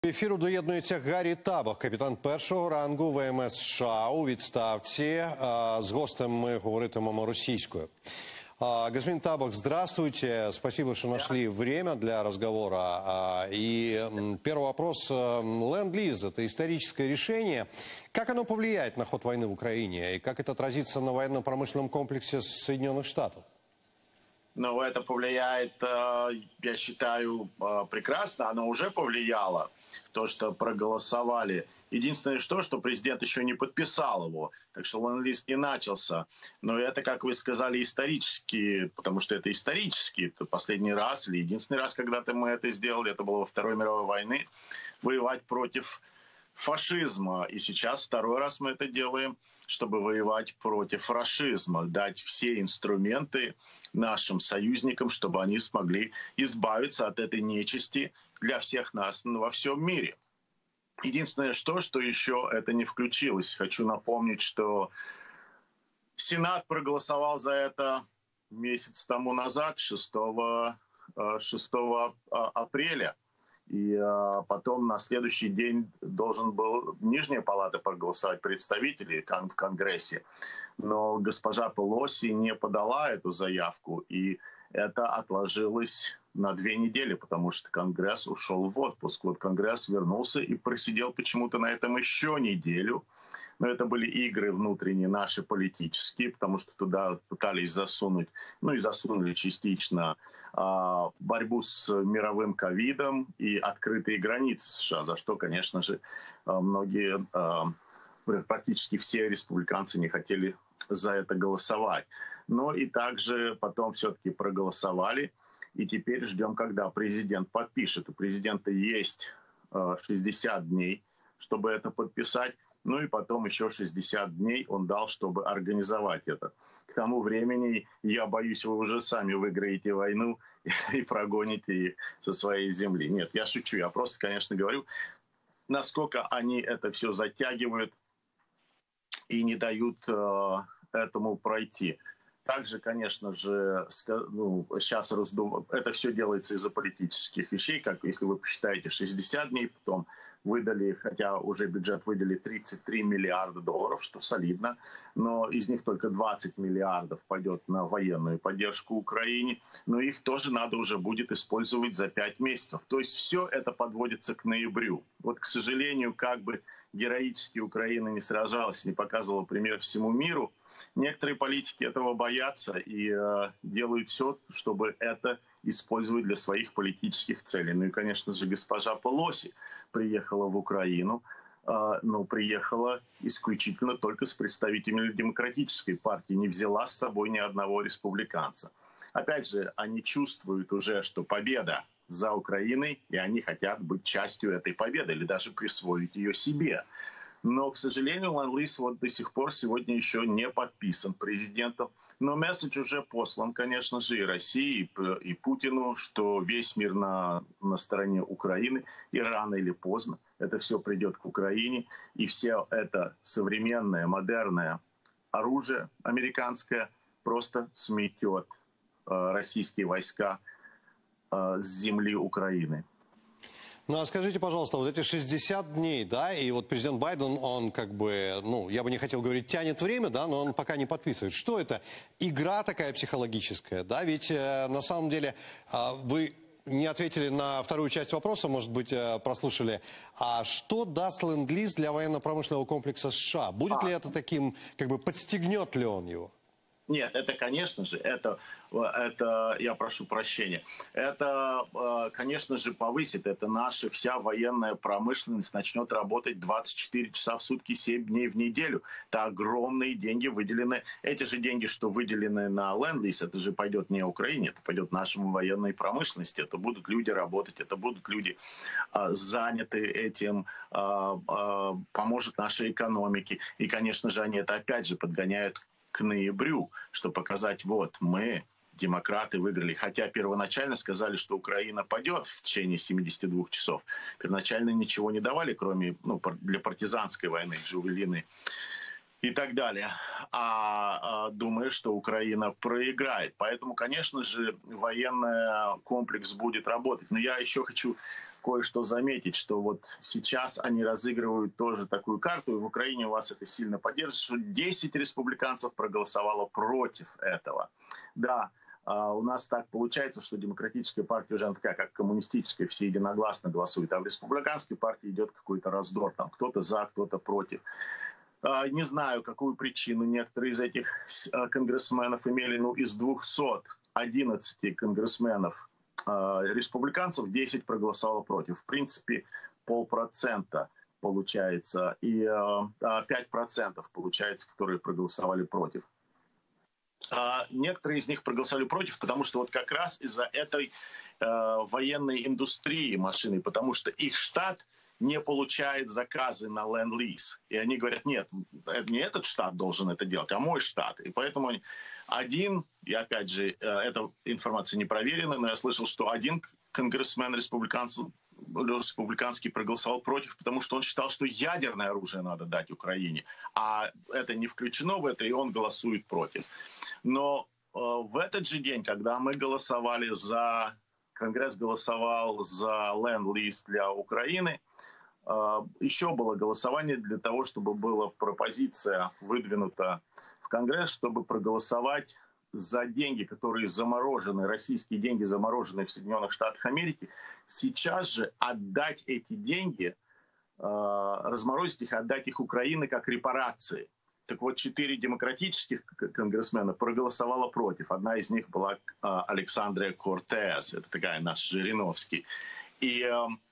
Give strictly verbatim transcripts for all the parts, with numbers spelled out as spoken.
До ефіру доєднується Гаррі Табах, капітан першого рангу ВМС США у відставці. З гостем ми говоритимемо російською. Господин Табах, здравствуйте. Спасибо, что нашли время для разговора. И первый вопрос. Ленд-лиз – это историческое решение. Как оно повлияет на ход войны в Украине? И как это отразится на военно-промышленном комплексе Соединенных Штатов? Ну, это повлияет, я считаю, прекрасно. Оно уже повлияло. То, что проголосовали. Единственное, что, что президент еще не подписал его. Так что ленд-лиз не начался. Но это, как вы сказали, исторически, потому что это исторически. Это последний раз или единственный раз, когда-то мы это сделали, это было во Второй мировой войны, воевать против фашизма. И сейчас второй раз мы это делаем, чтобы воевать против фашизма. Дать все инструменты нашим союзникам, чтобы они смогли избавиться от этой нечисти для всех нас во всем мире. Единственное, что, что еще это не включилось. Хочу напомнить, что Сенат проголосовал за это месяц тому назад, шестого апреля. И а, потом на следующий день должен был Нижняя палата проголосовать, представители в Конгрессе. Но госпожа Пелоси не подала эту заявку, и это отложилось на две недели, потому что Конгресс ушел в отпуск. Вот Конгресс вернулся и просидел почему-то на этом еще неделю. Но это были игры внутренние наши политические, потому что туда пытались засунуть, ну и засунули частично, борьбу с мировым ковидом и открытые границы США, за что, конечно же, многие, практически все республиканцы не хотели за это голосовать. Но и также потом все-таки проголосовали, и теперь ждем, когда президент подпишет. У президента есть шестьдесят дней, чтобы это подписать. Ну и потом еще шестьдесят дней он дал, чтобы организовать это. К тому времени, я боюсь, вы уже сами выиграете войну и прогоните их со своей земли. Нет, я шучу. Я просто, конечно, говорю, насколько они это все затягивают и не дают э, этому пройти. Также, конечно же, ну, сейчас раздув... это все делается из-за политических вещей, как если вы посчитаете шестьдесят дней, потом выдали, хотя уже бюджет выдали тридцать три миллиарда долларов, что солидно, но из них только двадцать миллиардов пойдет на военную поддержку Украине, но их тоже надо уже будет использовать за пять месяцев. То есть все это подводится к ноябрю. Вот, к сожалению, как бы героически Украина не сражалась, не показывала пример всему миру, некоторые политики этого боятся и э, делают все, чтобы это использовать для своих политических целей. Ну и, конечно же, госпожа Пелоси приехала в Украину, э, но приехала исключительно только с представителями демократической партии, не взяла с собой ни одного республиканца. Опять же, они чувствуют уже, что победа за Украиной, и они хотят быть частью этой победы или даже присвоить ее себе. Но, к сожалению, ленд-лиз вот до сих пор сегодня еще не подписан президентом. Но месседж уже послан, конечно же, и России, и, и Путину, что весь мир на, на стороне Украины, и рано или поздно это все придет к Украине, и все это современное, модерное оружие американское просто сметет э, российские войска э, с земли Украины. Ну, а скажите, пожалуйста, вот эти шестьдесят дней, да, и вот президент Байден, он как бы, ну, я бы не хотел говорить, тянет время, да, но он пока не подписывает. Что это? Игра такая психологическая, да, ведь э, на самом деле э, вы не ответили на вторую часть вопроса, может быть, э, прослушали. А что даст ленд-лиз для военно-промышленного комплекса США? Будет а. ли это таким, как бы, подстегнет ли он его? Нет, это, конечно же, это, это, я прошу прощения, это, конечно же, повысит, это наша вся военная промышленность начнет работать двадцать четыре часа в сутки, семь дней в неделю. Это огромные деньги выделены, эти же деньги, что выделены на ленд-лиз, это же пойдет не Украине, это пойдет нашему военной промышленности, это будут люди работать, это будут люди а, заняты этим, а, а, поможет нашей экономике, и, конечно же, они это опять же подгоняют к ноябрю, чтобы показать, вот, мы, демократы, выиграли. Хотя первоначально сказали, что Украина падет в течение семидесяти двух часов. Первоначально ничего не давали, кроме, ну, для партизанской войны, Джувелины и так далее. А, а думаю, что Украина проиграет. Поэтому, конечно же, военный комплекс будет работать. Но я еще хочу кое-что заметить, что вот сейчас они разыгрывают тоже такую карту, и в Украине у вас это сильно поддерживает, что десять республиканцев проголосовало против этого. Да, у нас так получается, что демократическая партия уже такая, как коммунистическая, все единогласно голосуют, а в республиканской партии идет какой-то раздор, там кто-то за, кто-то против. Не знаю, какую причину некоторые из этих конгрессменов имели, ну, из двухсот одиннадцати конгрессменов республиканцев десять проголосовало против. В принципе, полпроцента получается, и пять процентов получается, которые проголосовали против. Некоторые из них проголосовали против, потому что вот как раз из-за этой военной индустрии машины, потому что их штат не получает заказы на ленд-лиз. И они говорят, нет, не этот штат должен это делать, а мой штат. И поэтому один, и опять же, эта информация не проверена, но я слышал, что один конгрессмен республиканский проголосовал против, потому что он считал, что ядерное оружие надо дать Украине. А это не включено в это, и он голосует против. Но в этот же день, когда мы голосовали за... Конгресс голосовал за ленд-лиз для Украины, еще было голосование для того, чтобы была пропозиция выдвинута в Конгресс, чтобы проголосовать за деньги, которые заморожены, российские деньги, замороженные в Соединенных Штатах Америки, сейчас же отдать эти деньги, разморозить их, отдать их Украине как репарации. Так вот, четыре демократических конгрессмена проголосовало против. Одна из них была Александра Кортес, это такая наш Жириновский. И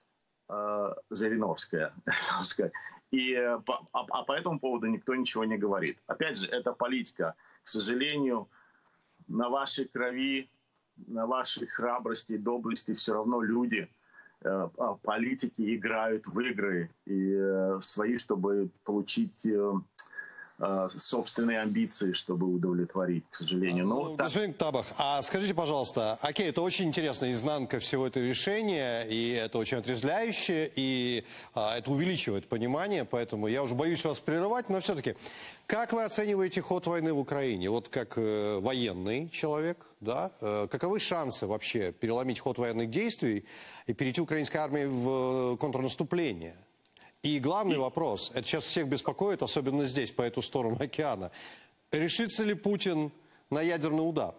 Жириновская. И, а, а по этому поводу никто ничего не говорит. Опять же, это политика. К сожалению, на вашей крови, на вашей храбрости и доблести все равно люди, э, политики играют в игры и э, свои, чтобы получить э, собственные амбиции, чтобы удовлетворить, к сожалению. Но ну, так... Господин Табах, а скажите, пожалуйста, окей, это очень интересная изнанка всего этого решения, и это очень отрезвляюще, и а, это увеличивает понимание, поэтому я уже боюсь вас прерывать, но все-таки, как вы оцениваете ход войны в Украине? Вот как э, военный человек, да, э, каковы шансы вообще переломить ход военных действий и перейти украинской армии в э, контрнаступление? И главный вопрос, это сейчас всех беспокоит, особенно здесь, по эту сторону океана. Решится ли Путин на ядерный удар?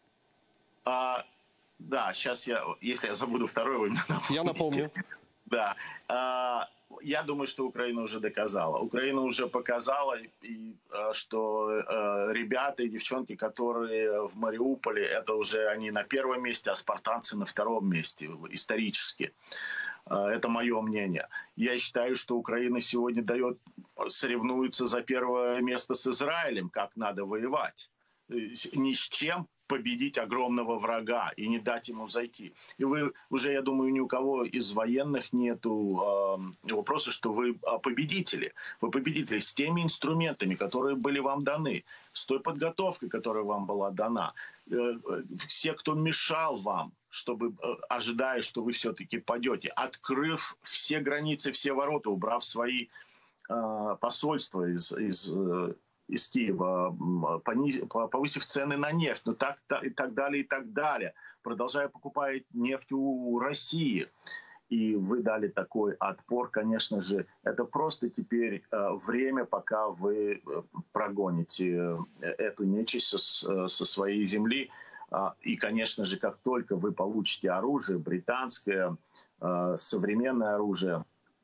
А, да, сейчас я, если я забуду второй, вы мне напомните. Я напомню. Да. А, я думаю, что Украина уже доказала. Украина уже показала, и, что а, ребята и девчонки, которые в Мариуполе, это уже они на первом месте, а спартанцы на втором месте, исторически. Это мое мнение. Я считаю, что Украина сегодня дает, соревнуется за первое место с Израилем, как надо воевать. Ни с чем победить огромного врага и не дать ему зайти. И вы уже, я думаю, ни у кого из военных нету э, вопроса, что вы победители. Вы победители с теми инструментами, которые были вам даны, с той подготовкой, которая вам была дана. Э, все, кто мешал вам, чтобы, ожидая, что вы все-таки падете, открыв все границы, все ворота, убрав свои э, посольства из, из, из Киева, пониз, повысив цены на нефть, ну так, так, и так далее, и так далее, продолжая покупать нефть у России. И вы дали такой отпор, конечно же, это просто теперь э, время, пока вы прогоните эту нечисть со, со своей земли. И, конечно же, как только вы получите оружие, британское, современное оружие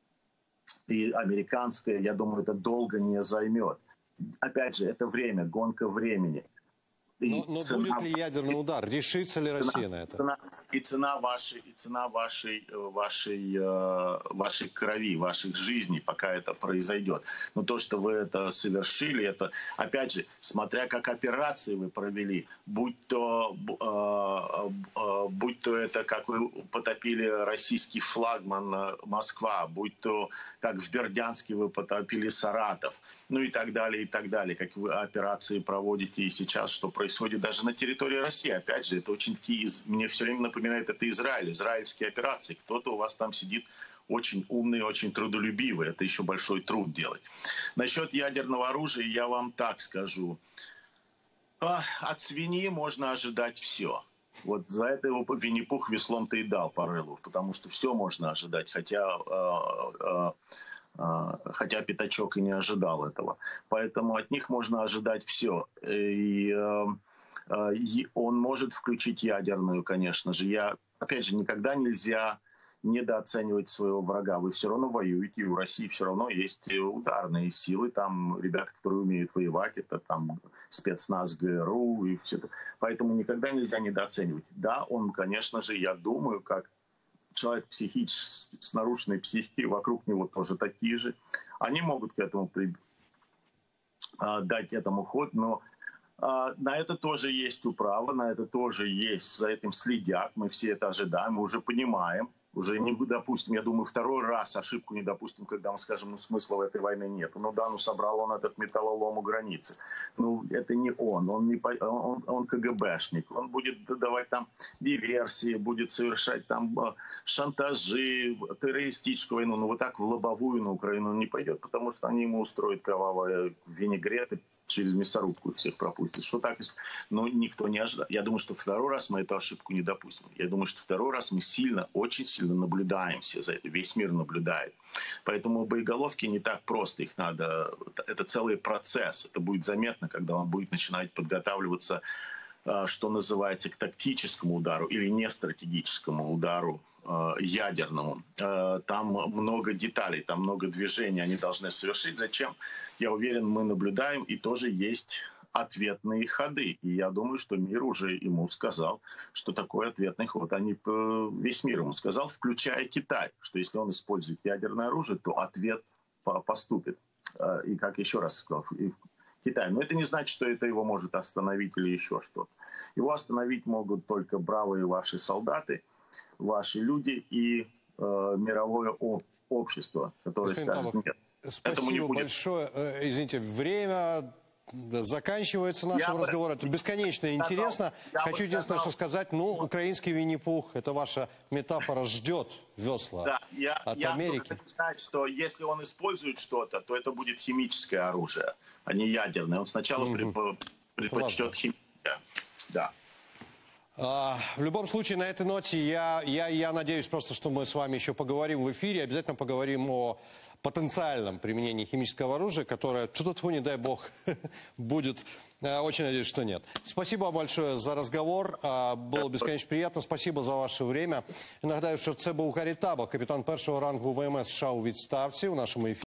и американское, я думаю, это долго не займет. Опять же, это время, гонка времени. Но, но цена, будет ли ядерный удар? Решится ли Россия цена, на это? Цена, и цена вашей, и цена вашей, вашей, вашей крови, ваших жизней, пока это произойдет. Но то, что вы это совершили, это, опять же, смотря как операции вы провели, будь то, будь то это, как вы потопили российский флагман Москва, будь то, как в Бердянске вы потопили Саратов, ну и так далее, и так далее, как вы операции проводите и сейчас, что происходит. Происходит даже на территории России. Опять же, это очень такие, мне все время напоминает это Израиль, израильские операции. Кто-то у вас там сидит очень умный, очень трудолюбивый. Это еще большой труд делать. Насчет ядерного оружия я вам так скажу. От свиньи можно ожидать все. Вот за это его Винни-Пух веслом-то и дал по рылу, потому что все можно ожидать, хотя, э, э, э, хотя Пятачок и не ожидал этого. Поэтому от них можно ожидать все. И, э, э, и он может включить ядерную, конечно же. Я, опять же, никогда нельзя недооценивать своего врага. Вы все равно воюете, и у России все равно есть ударные силы. Там ребята, которые умеют воевать, это там спецназ ГРУ и все это. Поэтому никогда нельзя недооценивать. Да, он, конечно же, я думаю, как человек психически, с нарушенной психикой, вокруг него тоже такие же. Они могут к этому при... дать этому ход, но на это тоже есть управа, на это тоже есть, за этим следят. Мы все это ожидаем, мы уже понимаем. Уже не допустим, я думаю, второй раз ошибку не допустим, когда мы скажем, ну смысла в этой войне нет. Ну да, ну собрал он этот металлолом у границы. Ну это не он, он, не, он, он КГБшник. Он будет давать там диверсии, будет совершать там шантажи, террористическую войну. Ну вот так в лобовую на Украину он не пойдет, потому что они ему устроят кровавые винегреты, через мясорубку всех пропустит. Что так? Но никто не ожидает. Я думаю, что второй раз мы эту ошибку не допустим. Я думаю, что второй раз мы сильно, очень сильно наблюдаем все за это. Весь мир наблюдает. Поэтому боеголовки не так просто. Их надо... Это целый процесс. Это будет заметно, когда он будет начинать подготавливаться, что называется, к тактическому удару или не стратегическому удару ядерному. Там много деталей, там много движений они должны совершить. Зачем? Я уверен, мы наблюдаем, и тоже есть ответные ходы. И я думаю, что мир уже ему сказал, что такой ответный ход. Они, весь мир ему сказал, включая Китай, что если он использует ядерное оружие, то ответ поступит. И как еще раз сказал, и Китай. Но это не значит, что это его может остановить или еще что-то. Его остановить могут только бравые ваши солдаты, ваши люди и э, мировое общество, которое Господин скажет Табов, нет. Спасибо не будет. большое. Извините, время заканчивается нашего я разговора. Это бесконечно сказал, интересно. Хочу единственное, сказал, что сказать. Ну, украинский Винни-Пух, это ваша метафора, ждет весла да, я, от я Америки. хочу сказать, что если он использует что-то, то это будет химическое оружие, а не ядерное. Он сначала mm-hmm. предпочтет химическое. Да. А, в любом случае, на этой ноте я, я, я надеюсь просто, что мы с вами еще поговорим в эфире. Обязательно поговорим о потенциальном применении химического оружия, которое, тут-тут, не дай бог, будет. Очень надеюсь, что нет. Спасибо большое за разговор. Было бесконечно приятно. Спасибо за ваше время. Нагадаю, що це був Гаррі Табох, капітан першого рангу ВМС США у відставці у нашому ефірі.